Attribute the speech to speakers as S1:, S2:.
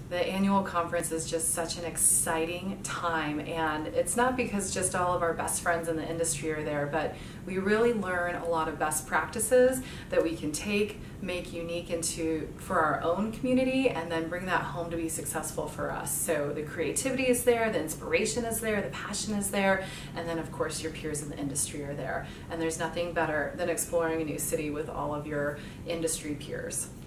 S1: The annual conference is just such an exciting time, and it's not because just all of our best friends in the industry are there, but we really learn a lot of best practices that we can take, make unique for our own community, and then bring that home to be successful for us. So the creativity is there, the inspiration is there, the passion is there, and then of course your peers in the industry are there. And there's nothing better than exploring a new city with all of your industry peers.